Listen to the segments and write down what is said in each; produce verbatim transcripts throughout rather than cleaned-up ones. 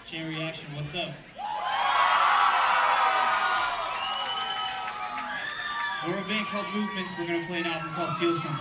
Chain Reaction, what's up? We're a band called Movements. We're going to play an album called Feel Something.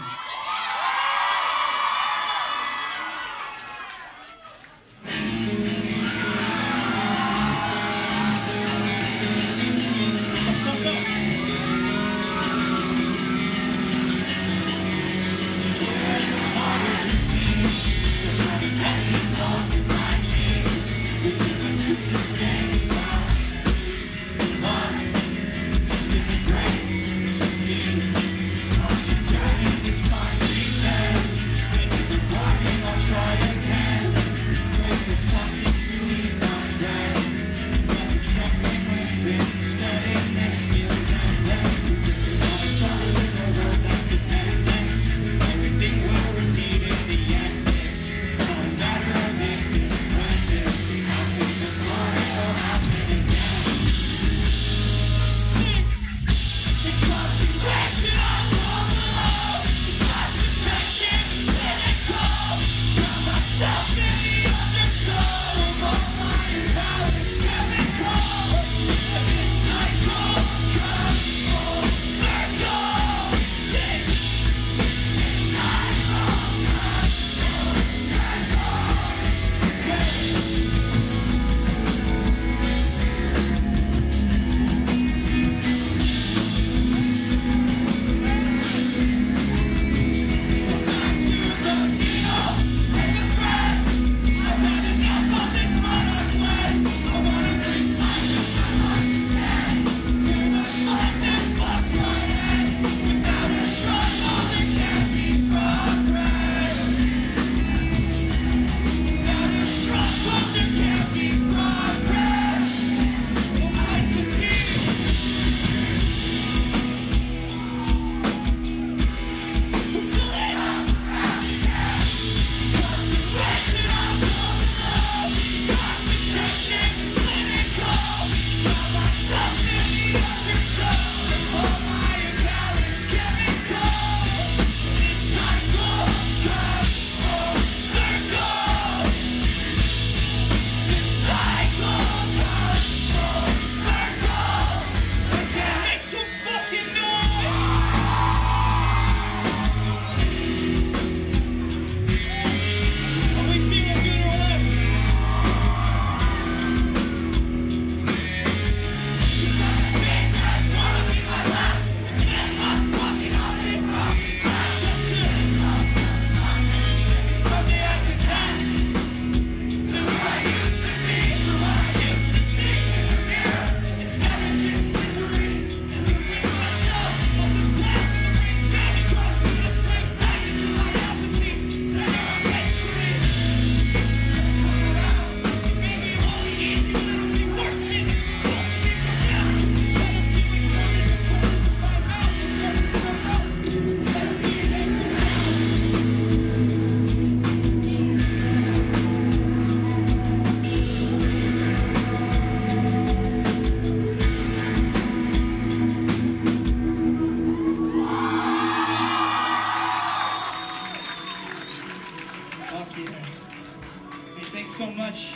So much.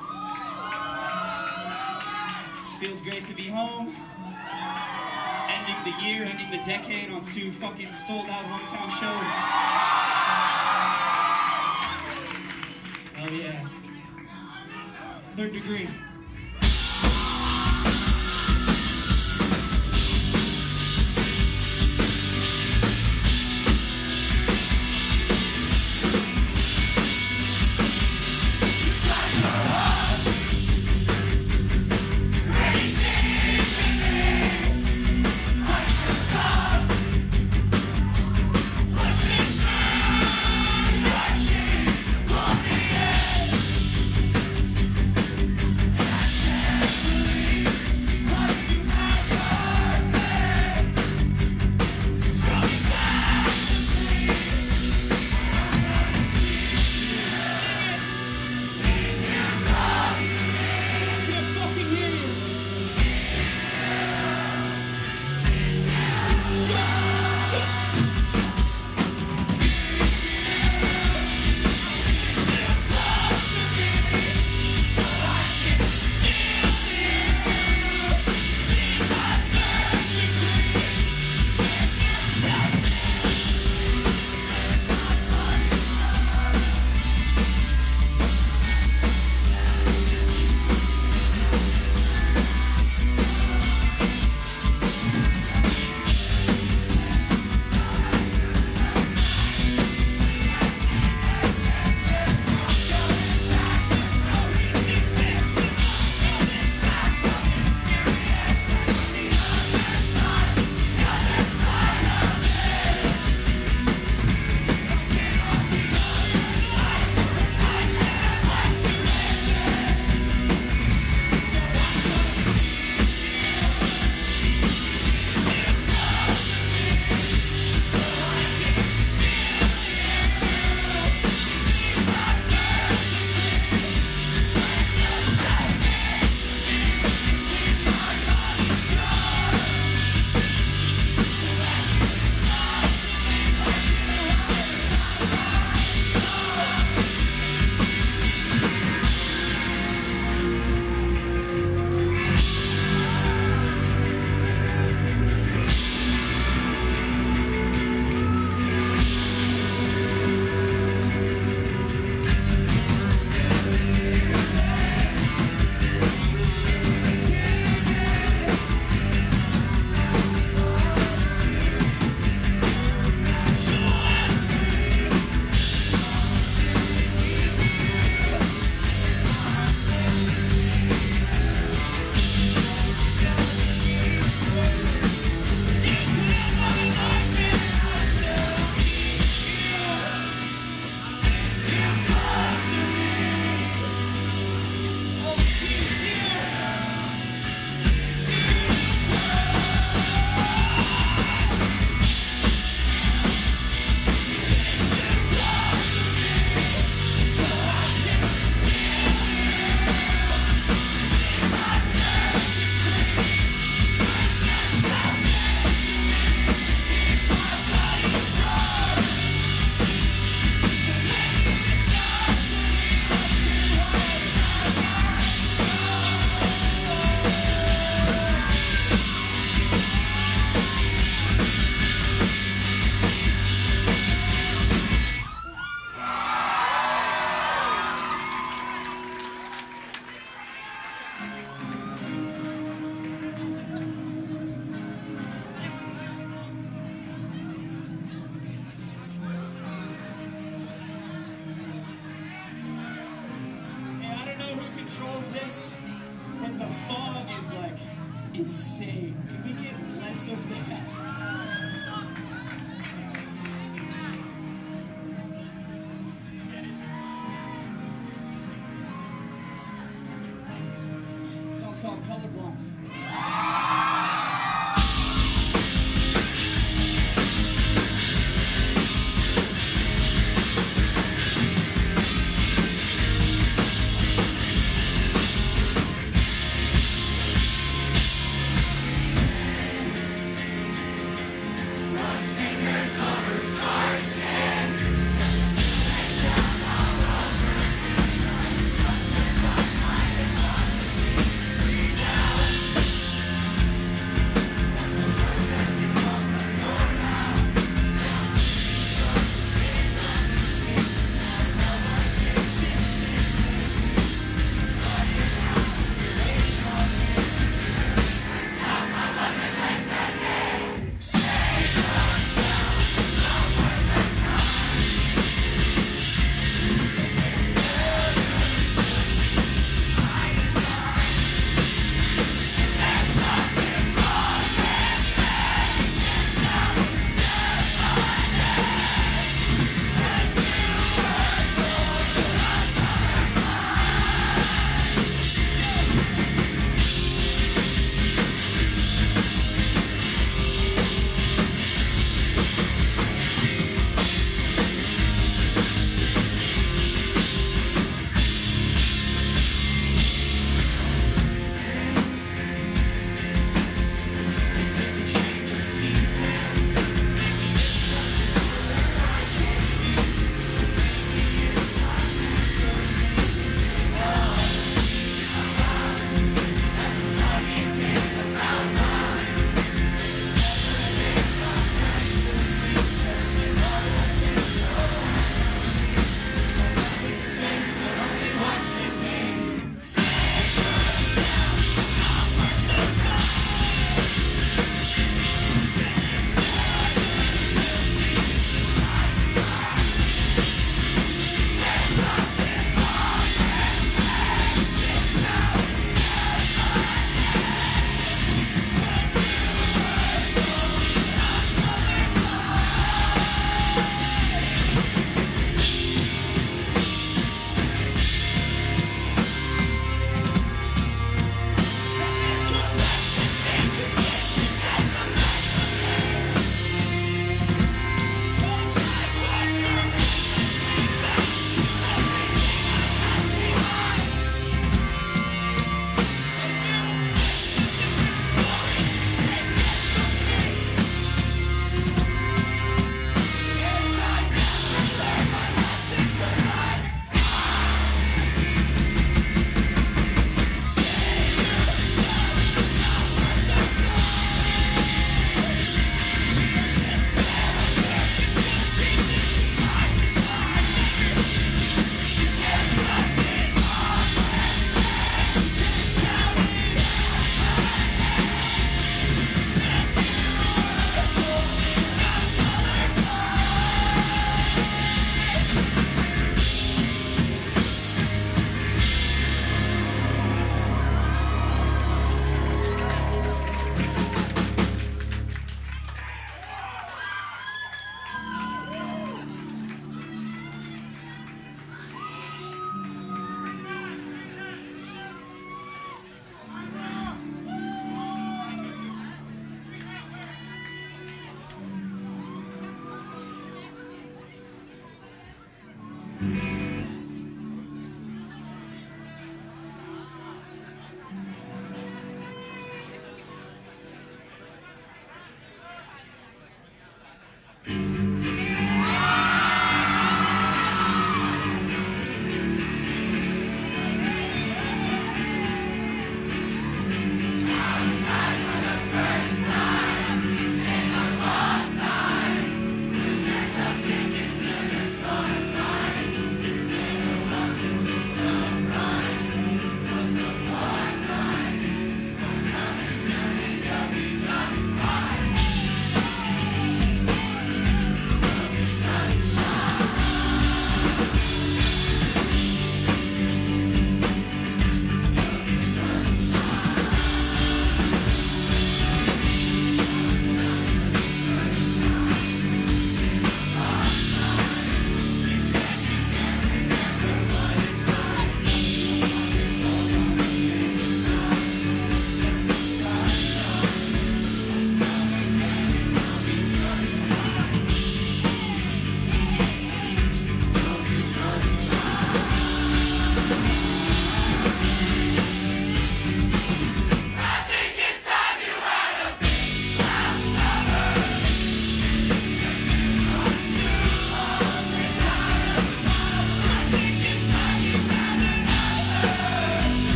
Feels great to be home. Ending the year, ending the decade on two fucking sold out hometown shows. Hell yeah. Third Degree. controls this, but the fog is like insane. Can we get less of that? This song's called Colorblind.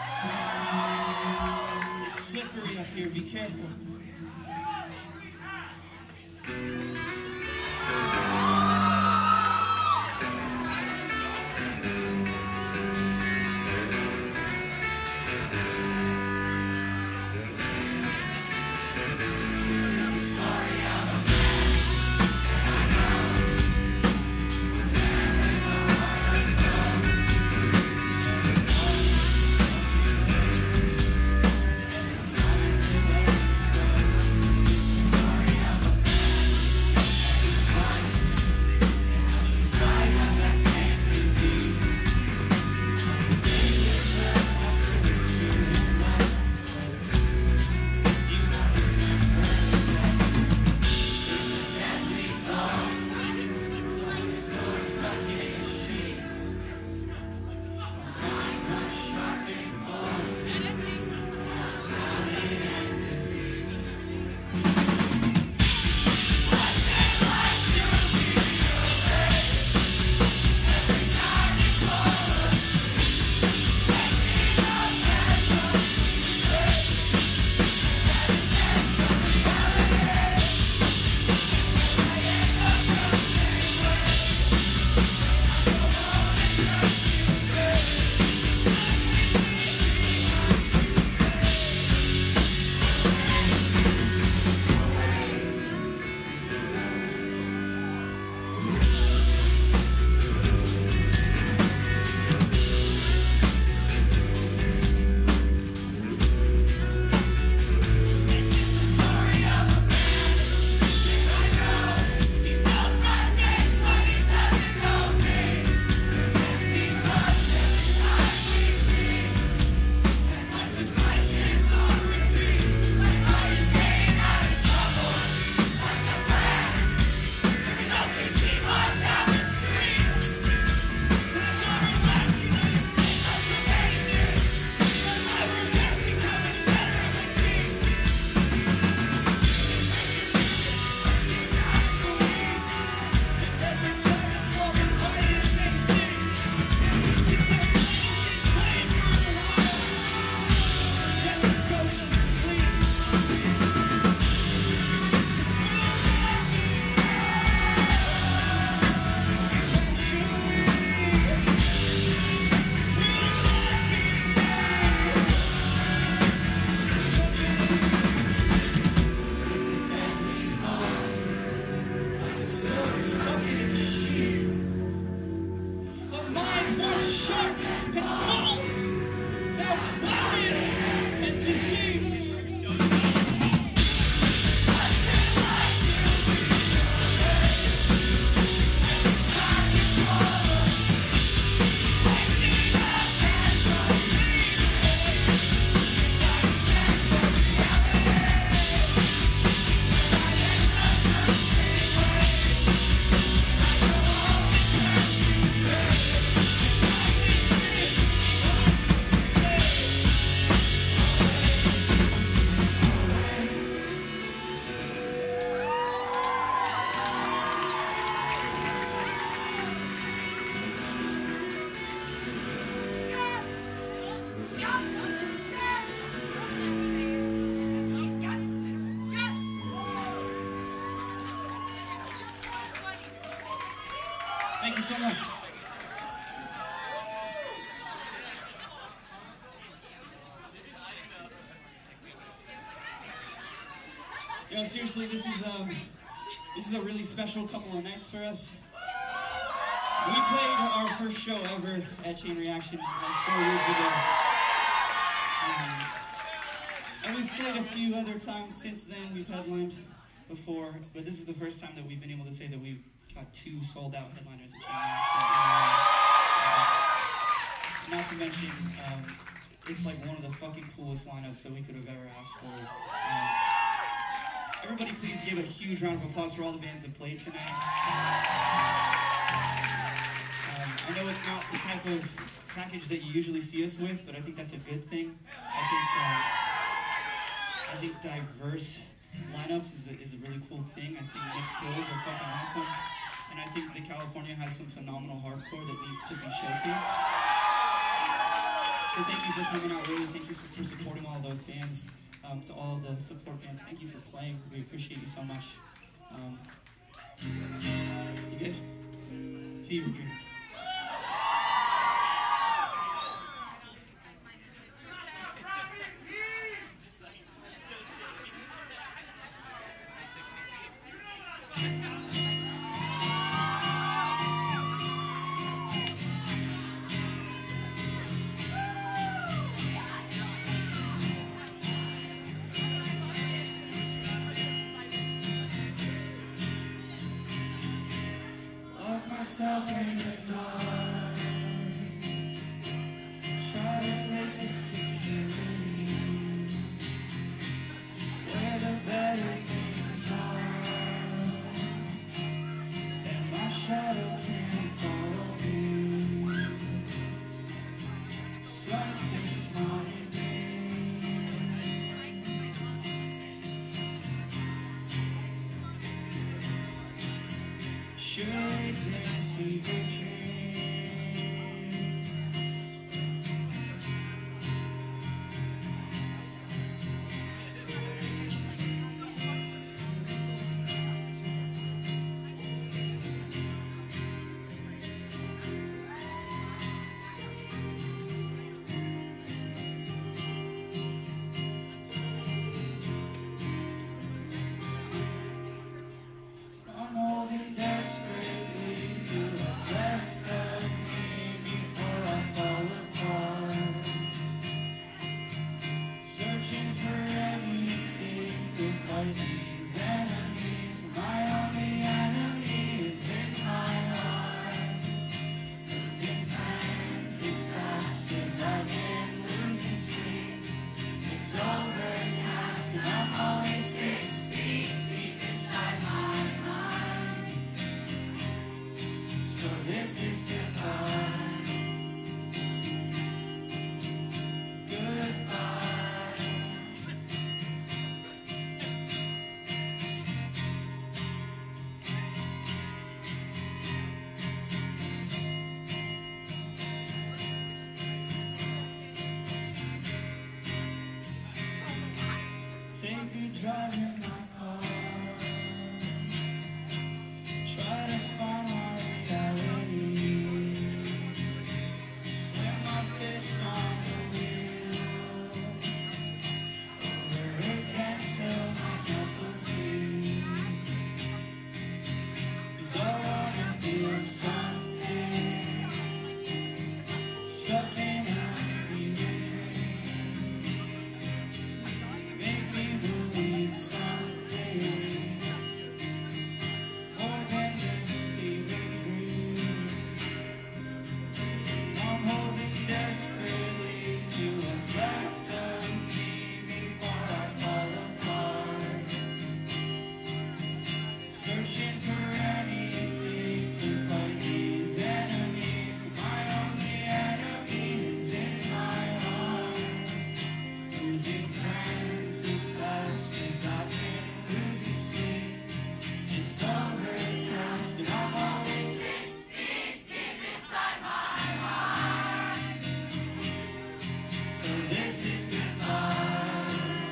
It's slippery up here, be careful. Thank you so much. Yo, seriously, this is um, this is a really special couple of nights for us. We played our first show ever at Chain Reaction like four years ago, um, and we've played a few other times since then. We've headlined before, but this is the first time that we've been able to say that we've got two sold-out headliners at Chain Reaction. Not to mention, um, it's like one of the fucking coolest lineups that we could have ever asked for. Um, everybody please give a huge round of applause for all the bands that played tonight. Um, I know it's not the type of package that you usually see us with, but I think that's a good thing. I think, uh, I think diverse lineups is a, is a really cool thing. I think mixed bills are fucking awesome. And I think that California has some phenomenal hardcore that needs to be showcased. So thank you for coming out, really. Thank you for supporting all those bands. Um, to all the support bands, thank you for playing. We appreciate you so much. Um, you good? Fever Dream. Myself in the dark, try to fix it securely, where the better things are, and my shadow can't follow me. Something's haunting me. Sure it's in fever dreams. I'm holding desperately to what's left of me before I fall apart, searching for anything to fight these enemies, but my only enemy is in my heart, losing friends as fast as I've been losing sleep. It's overcast and I'm only six feet deep inside my mind. So this is goodbye, goodbye. Say good drive in my car, try to find my reality, slam my fist on the wheel, over against till my knuckles bleed, 'cause I wanna feel something, stuck in a fever dream, make me believe something more than this fever dream. I'm holding desperately to what's left of me before I fall apart, searching for anything to fight these enemies, but my only enemy is in my heart, losing friends as fast as I've been losing sleep. It's overcast and I'm only six feet deep inside my heart. So this is goodbye,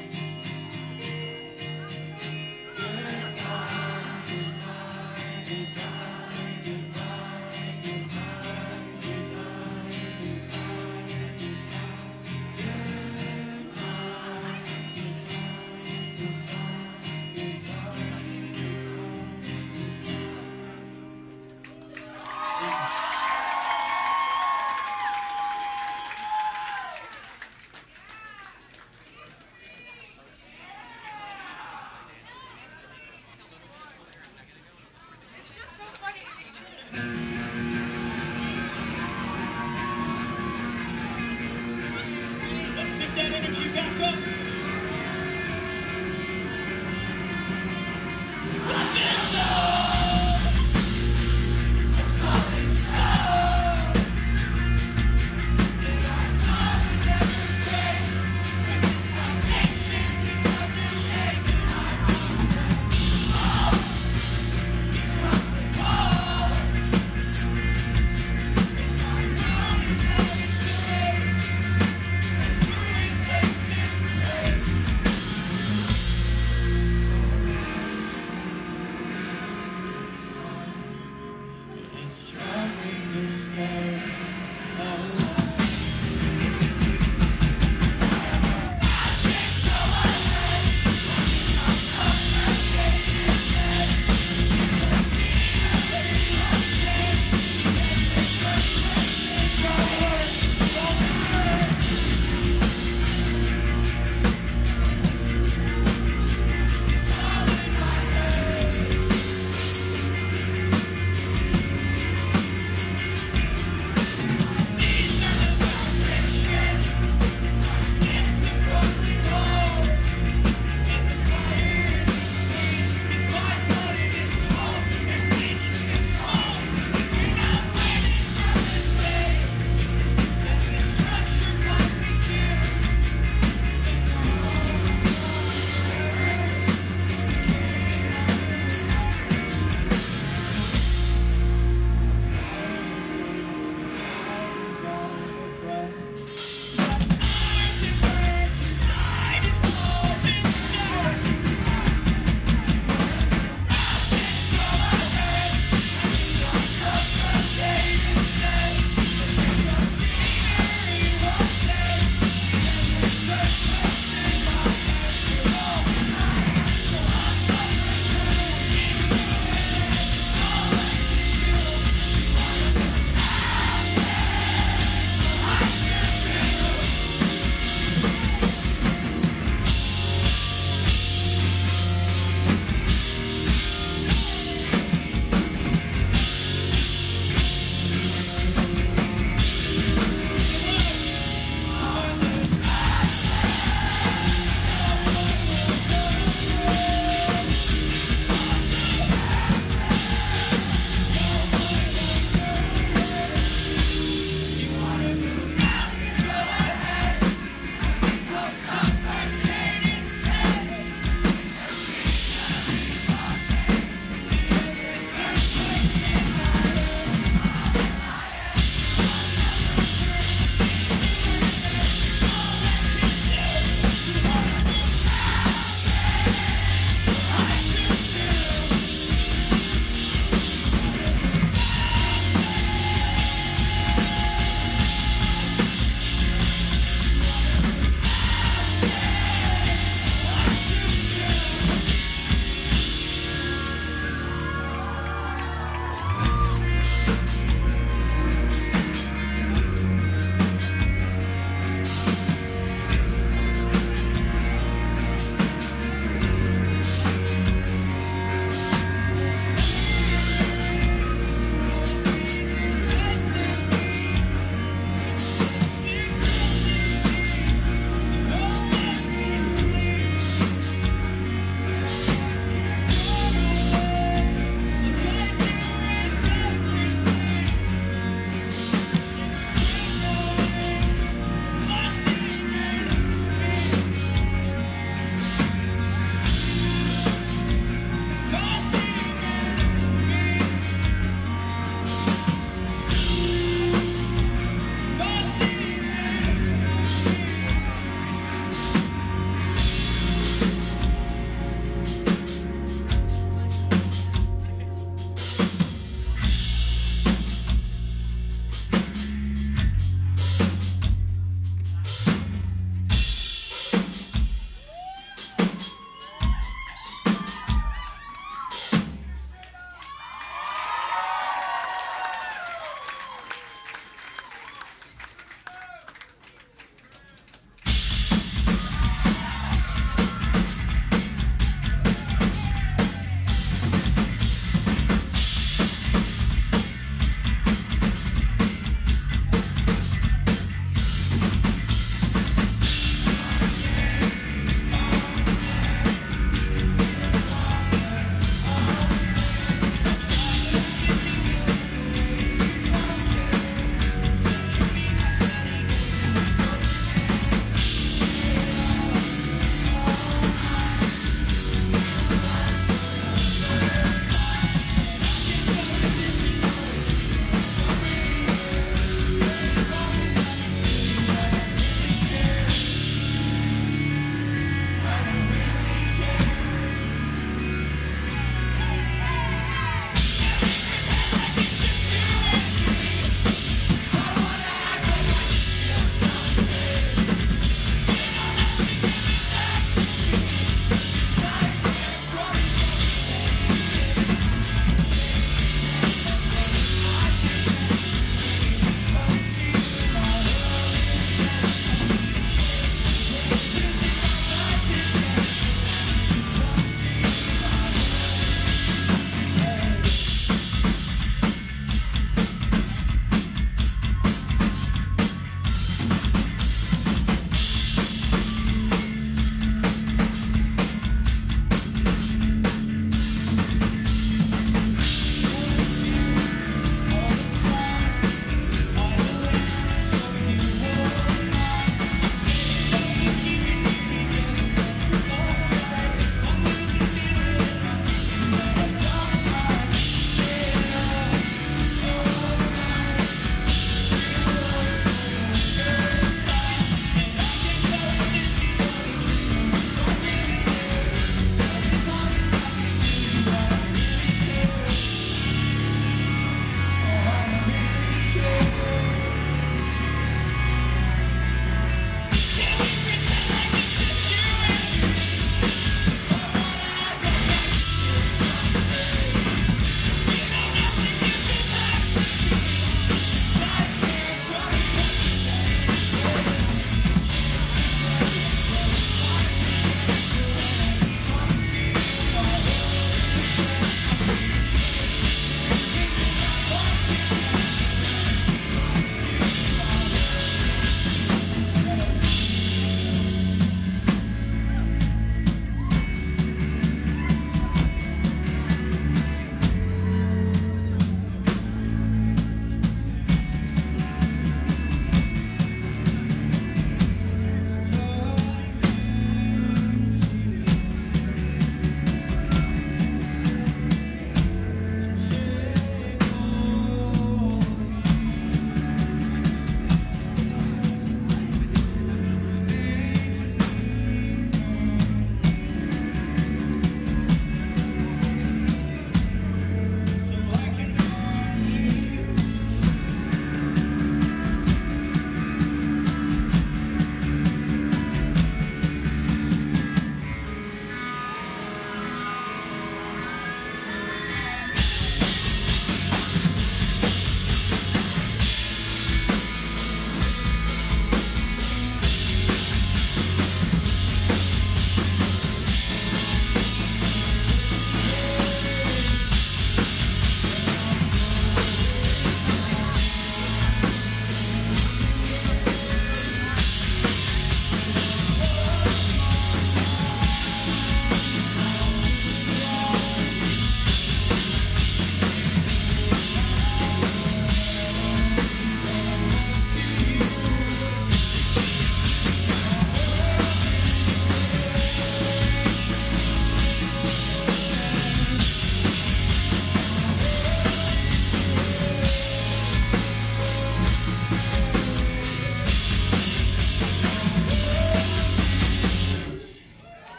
goodbye, goodbye, goodbye, goodbye, goodbye, It's just so funny to me. let's pick that energy back up. It's all in stone. It all started every day. When these foundations become the shape in my heart. These crumbling walls. It's my moon is headed to waves.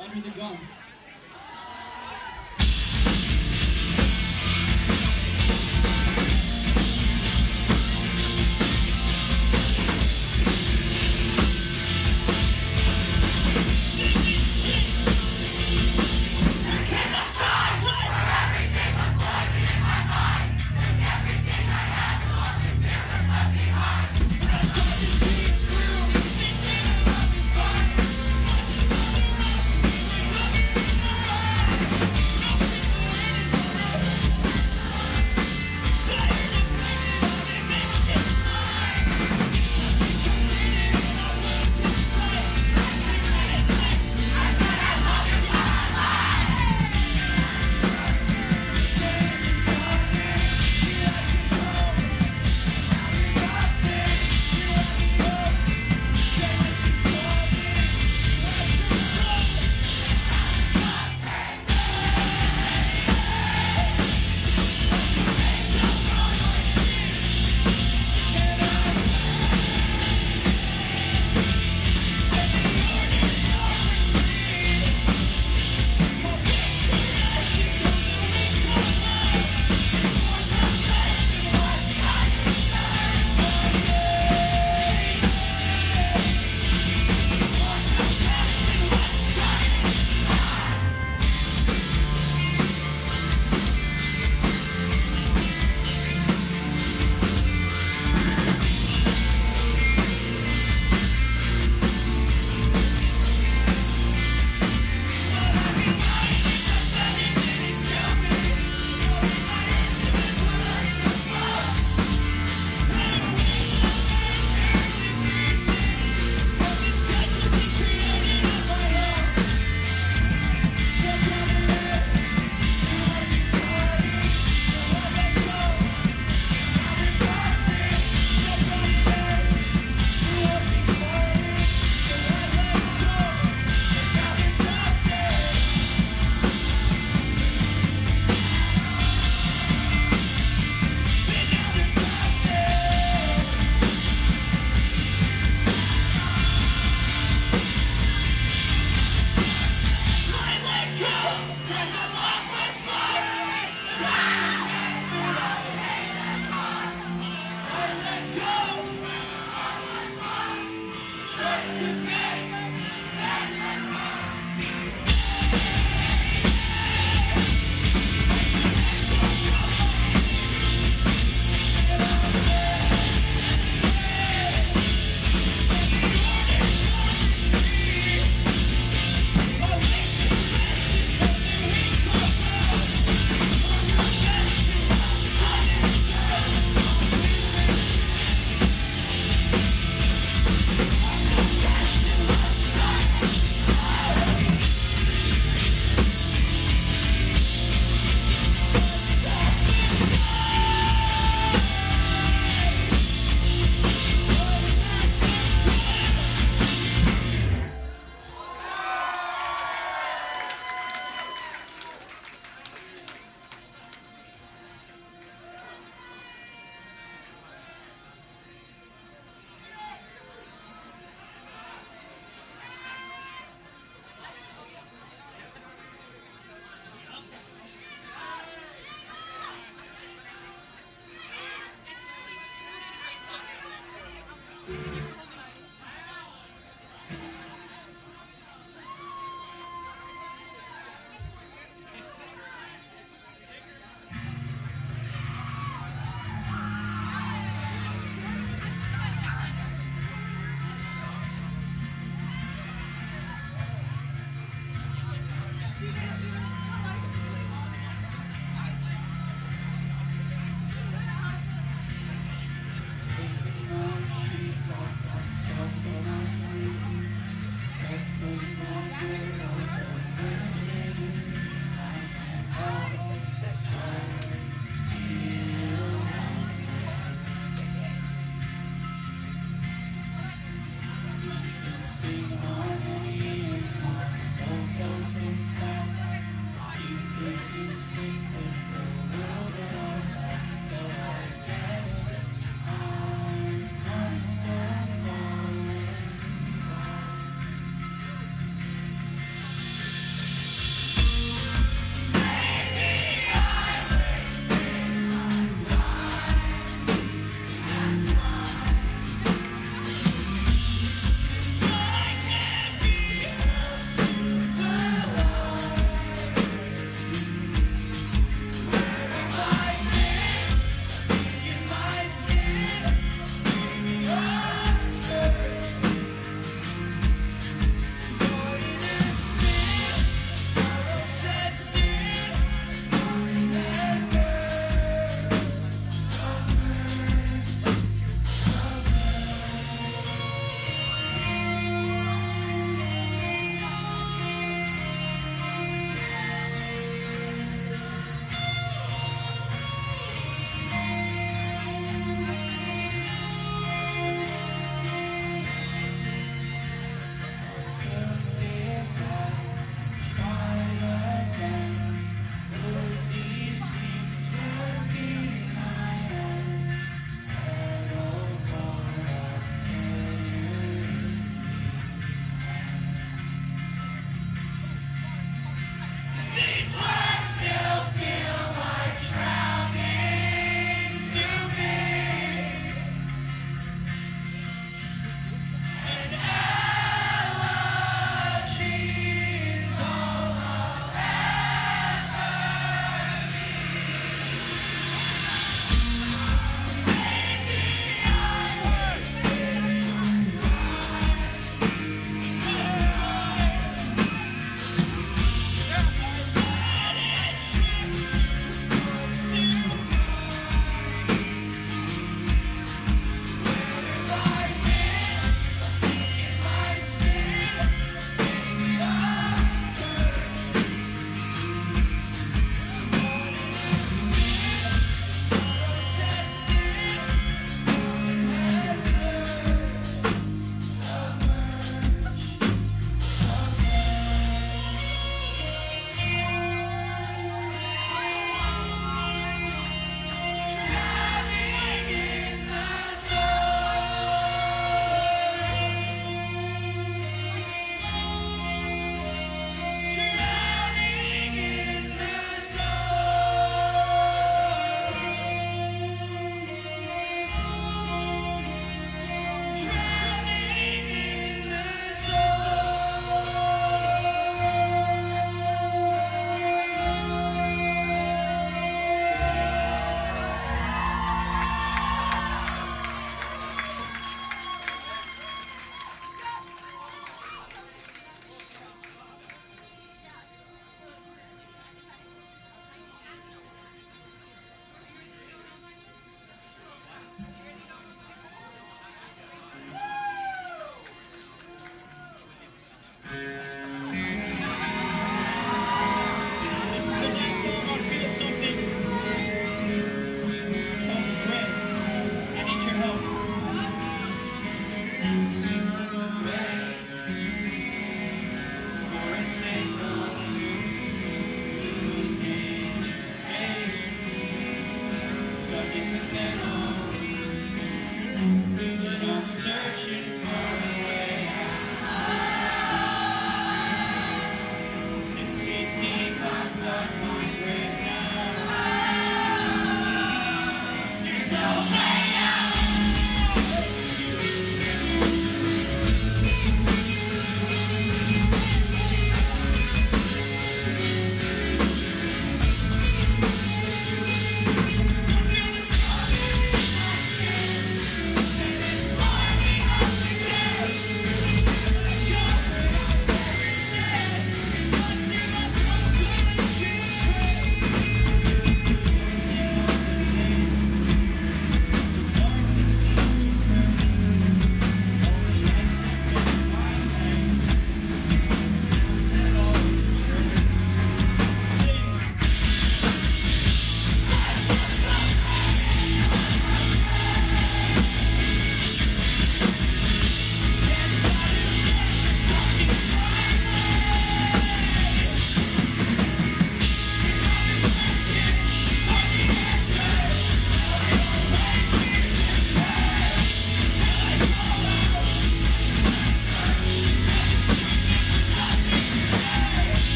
Under the Gun.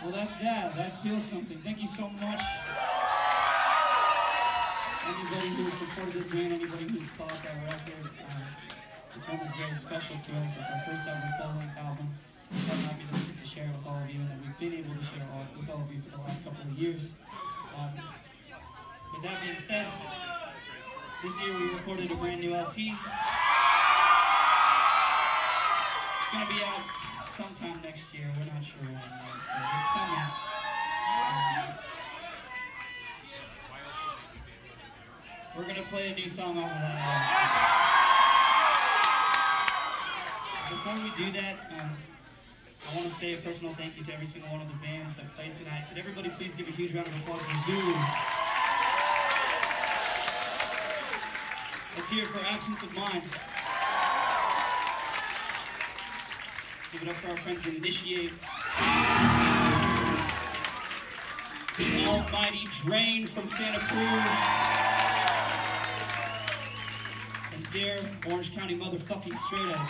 Well, that's that. That feels something. Thank you so much. Anybody who supported this band, anybody who's bought that record, um, it's one that's very special to us. It's our first ever full-length album. We're so happy that we get to share it with all of you and that we've been able to share all, with all of you for the last couple of years. Um, with that being said, this year we recorded a brand new L P. It's going to be out sometime next year. We're not sure when yet, but it's coming. Um, we're going to play a new song off of that album. Before we do that, um, I want to say a personal thank you to every single one of the bands that played tonight. Could everybody please give a huge round of applause for Zoo? Let's hear it for Absence of Mind. Give it up for our friends in Initiate. The almighty Drain from Santa Cruz. And Dare, Orange County motherfucking straight edge.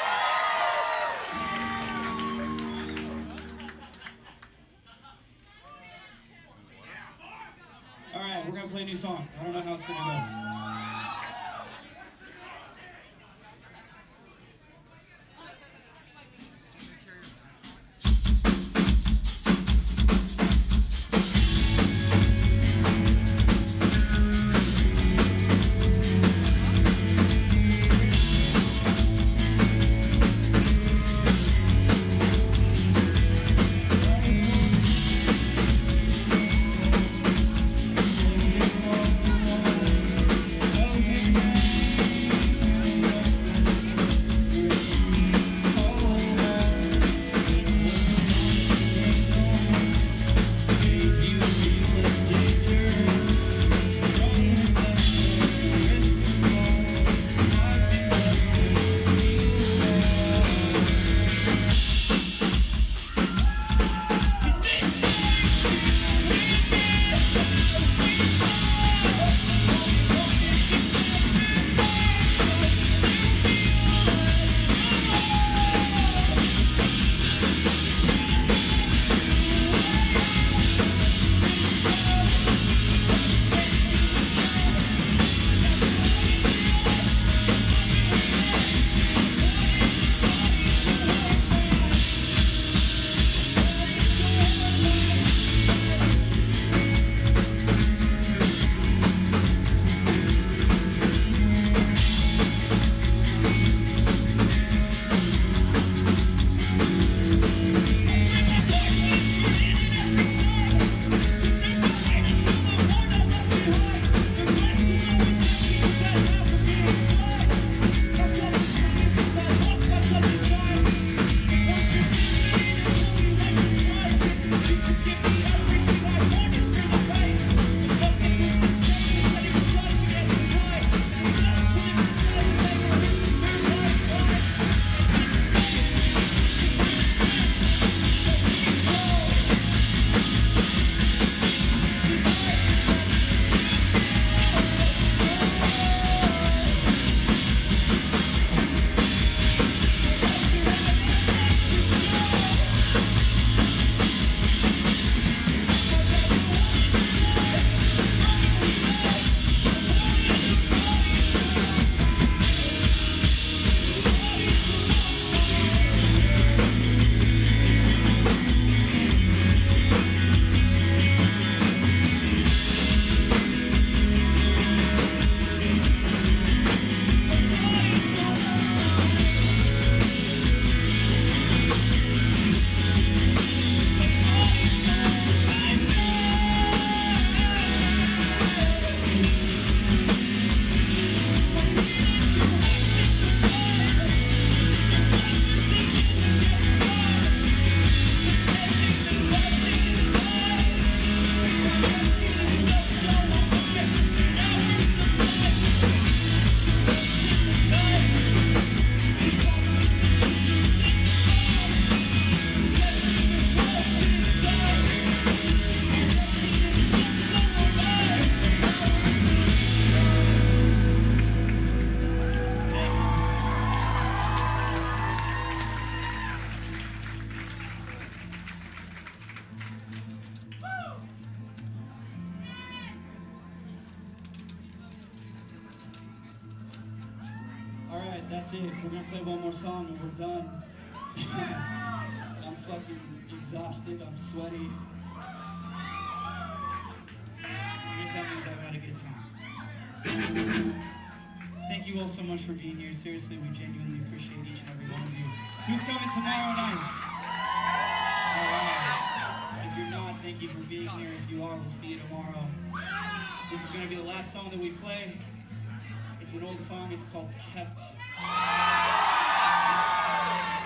Alright, we're gonna play a new song. I don't know how it's gonna go. Alright, that's it. We're gonna play one more song and we're done. I'm fucking exhausted, I'm sweaty. I guess that means I've had a good time. Thank you all so much for being here. Seriously, we genuinely appreciate each and every one of you. Who's coming tomorrow night? Alright. If you're not, thank you for being here. If you are, we'll see you tomorrow. This is going to be the last song that we play. It's an old song. It's called Kept.